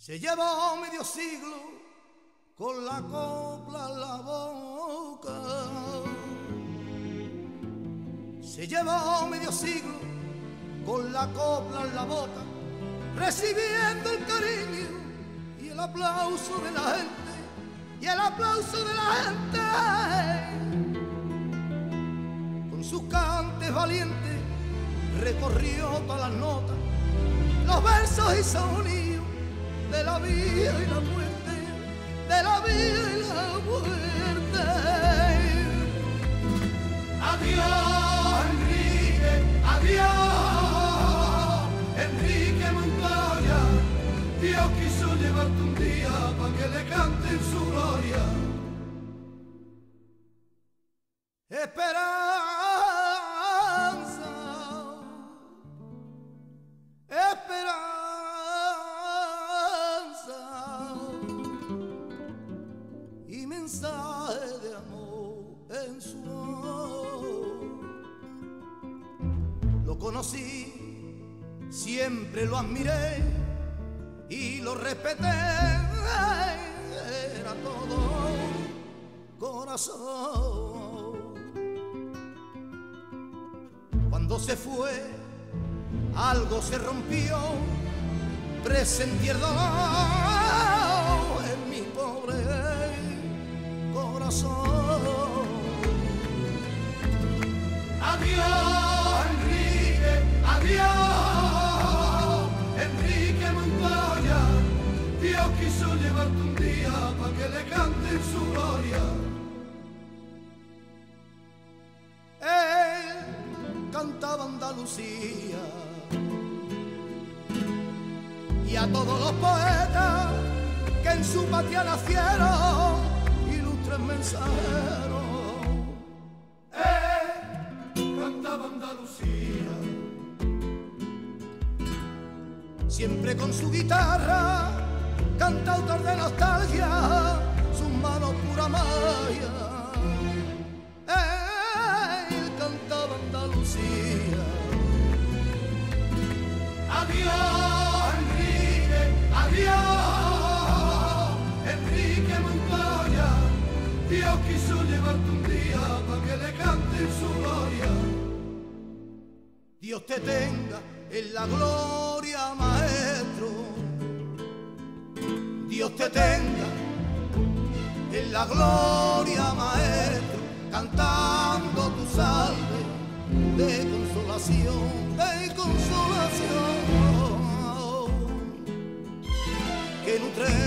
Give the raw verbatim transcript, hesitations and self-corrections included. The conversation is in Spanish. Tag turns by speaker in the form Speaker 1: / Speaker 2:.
Speaker 1: Se llevó medio siglo con la copla en la boca. Se llevó medio siglo con la copla en la boca, recibiendo el cariño y el aplauso de la gente, y el aplauso de la gente. Con sus cantes valientes recorrió todas las notas, los versos y sonidos de la vida y la muerte, de la vida y la muerte.
Speaker 2: Adiós, Enrique, adiós, Enrique Montoya. Dios quiso llevarte un día para que le canten su gloria.
Speaker 1: Esperanza, esperanza y mensaje de amor en su voz. Lo conocí, siempre lo admiré y lo respeté, era todo corazón. Cuando se fue, algo se rompió, presentí el dolor en mi pobre corazón.
Speaker 2: Adiós, Enrique, adiós, Enrique Montoya. Dios quiso llevarte un día para que le canten su gloria.
Speaker 1: Él cantaba Andalucía y a todos los poetas que en su patria nacieron, ilustres mensajeros.
Speaker 2: Él cantaba Andalucía,
Speaker 1: siempre con su guitarra, cantautor de nostalgia, sus manos pura magia. Él cantaba Andalucía.
Speaker 2: adiós, Enrique, adiós, Enrique Montoya. Dios quiso llevarte un día para que le canten su gloria.
Speaker 1: Dios te tenga en la gloria, maestro. Dios te tenga en la gloria, maestro, cantando tu salve de consolación, de consolación, que nutre